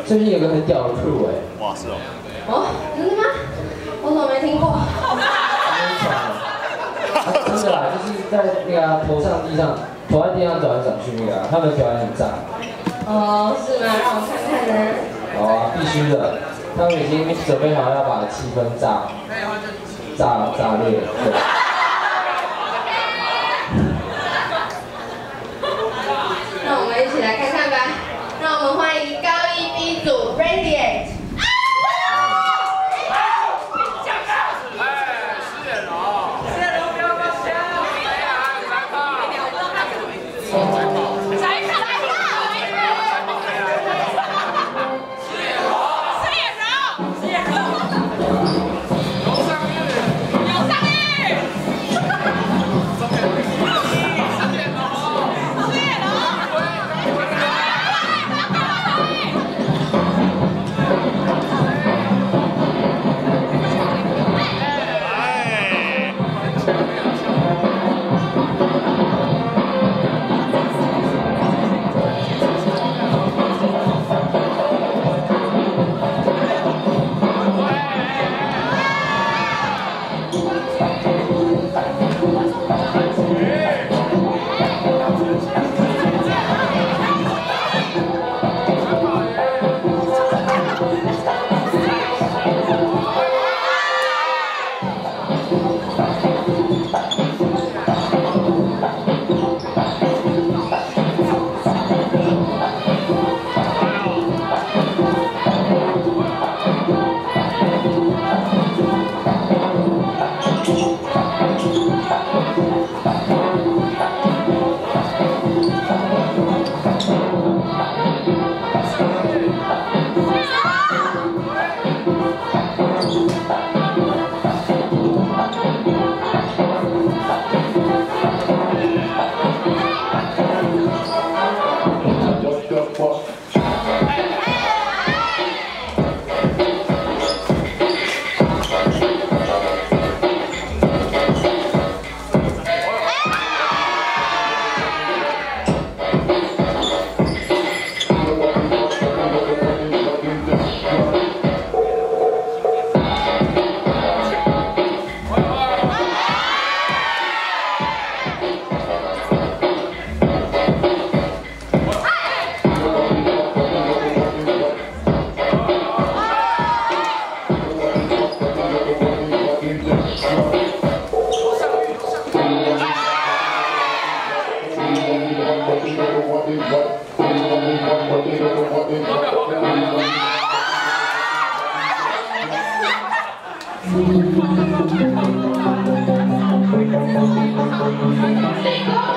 最近有个很屌的crew 哇，是哦。 哦，真的吗？我怎么没听过？ 真的啦，就是在那个头在地上转来转去那个，他们表演很炸。 哦，是吗？让我看看呢。 好啊，必须的，他们已经准备好要把气氛炸裂。对。 让我们一起来看看吧。让我们欢迎高一 B 组 Radiate。 Thank you.